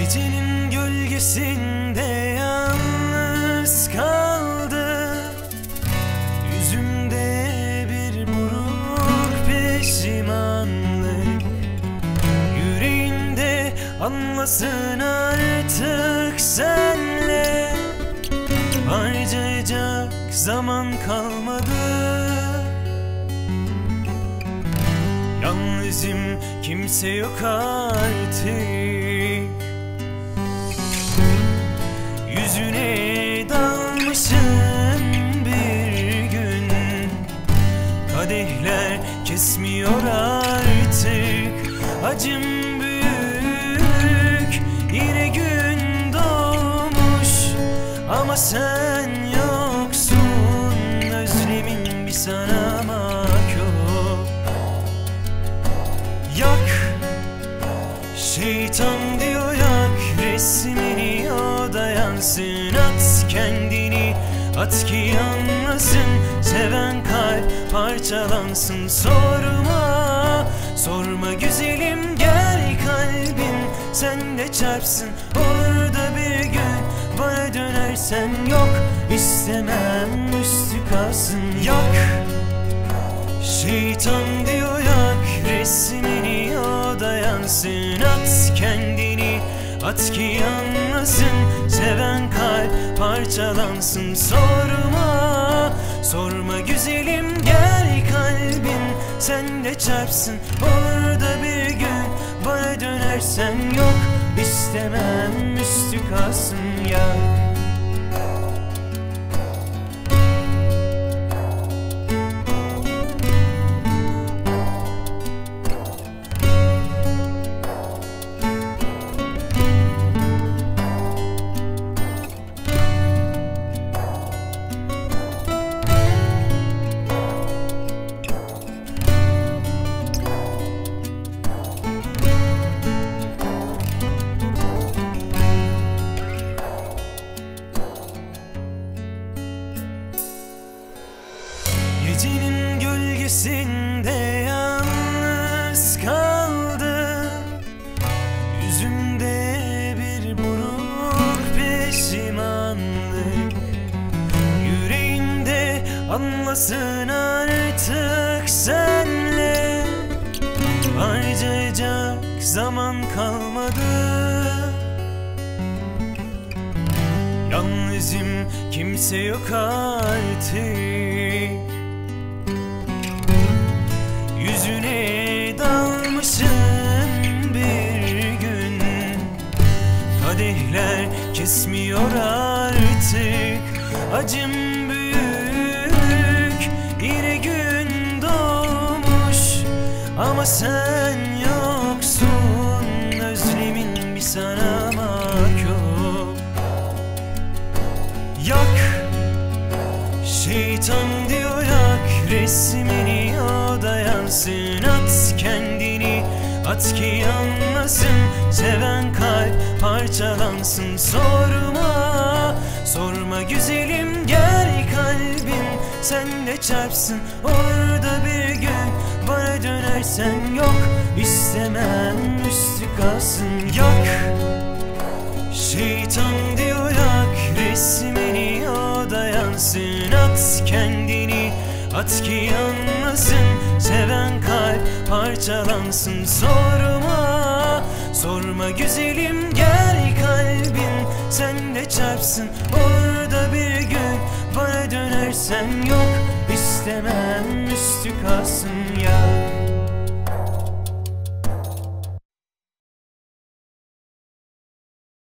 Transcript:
Gecenin gölgesinde yalnız kaldı, yüzümde bir buruk pişmanlık. Yüreğimde anlasın artık senle, harcayacak zaman kalmadı. Yalnızım, kimse yok artık. Yüzüne dalmışım bir gün, kadehler kesmiyor artık. Acım büyük, yine gün doğmuş ama sen yoksun. Özlemim bir sana mahkum. Yak, şeytan diyor yak resmini, o da yansın. At kendini, at ki anlasın. Seven kalp parçalansın. Sorma, sorma güzelim, gel kalbim sende çarpsın. Olur da bir gün bana dönersen, yok istemem üstü kalsın. Yak, şeytan diyor yak resmini, o da yansın. At kendini, at ki anlasın. Seven kalp parçalansın. Sorma, sorma güzelim, gel kalbim sende çarpsın. Olur da bir gün bana dönersen, yok istemem üstü kalsın. Ya gecenin gölgesinde yalnız kaldı, yüzümde bir buruk pişmanlık. Yüreğimde anlasın artık senle, harcayacak zaman kalmadı. Yalnızım, kimse yok artık. Yüzüne dalmışım bir gün, kadehler kesmiyor artık. Acım büyük, yine gün doğmuş ama sen yoksun. Özlemin bir sana mahkum. Yak, şeytan diyor yak resmini, o da yansın. At kendini, at ki anlasın. Seven kalp parçalansın. Sorma, sorma güzelim, gel kalbim sende çarpsın. Olur da bir gün bana dönersen, yok istemem üstü kalsın. Yak, şeytan diyor yak resmini, o da yansın. At kendini, at ki anlasın. Seven kalp parçalansın. Sorma, sorma güzelim, gel kalbim sende çarpsın. Olur da bir gün bana dönersen, yok istemem üstü kalsın. Ya